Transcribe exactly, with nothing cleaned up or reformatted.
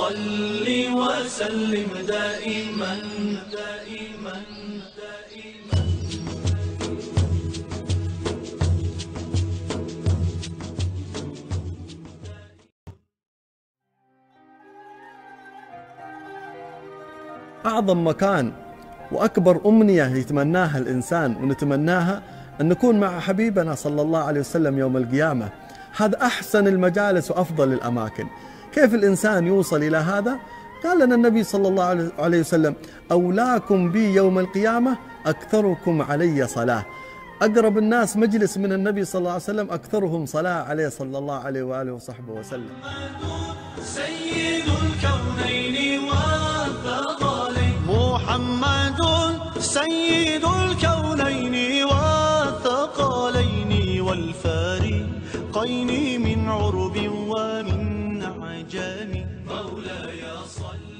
صل وسلم دائما دائما دائما. أعظم مكان وأكبر أمنية يتمناها الإنسان ونتمناها أن نكون مع حبيبنا صلى الله عليه وسلم يوم القيامة. هذا أحسن المجالس وأفضل الأماكن. كيف الإنسان يوصل إلى هذا؟ قال لنا النبي صلى الله عليه وسلم: أولاكم بي يوم القيامة أكثركم علي صلاة. أقرب الناس مجلس من النبي صلى الله عليه وسلم أكثرهم صلاة عليه صلى الله عليه وآله وصحبه وسلم. سيد الكونين والثقلين، محمد سيد الكونين والثقلين والفارقين من عرب ومن عجم. مولاي صل